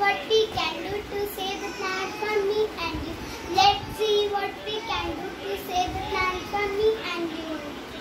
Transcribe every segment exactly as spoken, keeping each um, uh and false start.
what we can do to save the planet for me and you. Let's see what we can do to save the planet for me and you.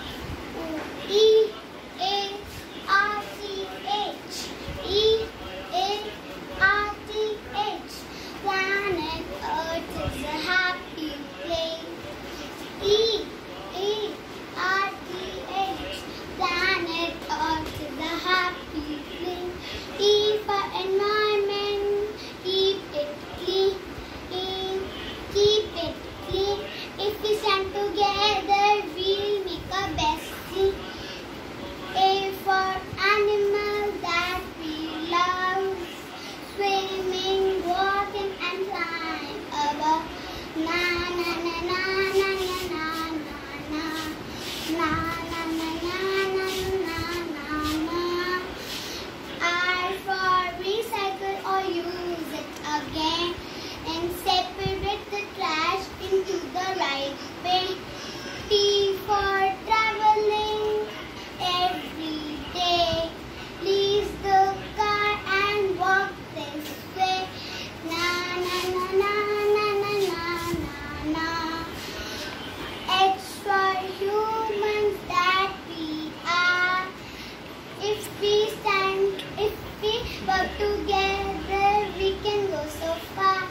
E A R T H E A R T H Planet Earth is a happy place. E A R T H Planet Earth is a happy place. E for environment, keep it clean. E, keep it clean. If we stand together, we'll make a best scene. A for animals that we love, swimming, walking and flying above. Na na na na na na na na na na na na na na na. R for recycle or use it again and separate the trash into the right bin. T for traveling every day. Leave the car and walk this way. Na na na na na na na na na. H for humans that we are. If we stand, if we work together, we can go so far.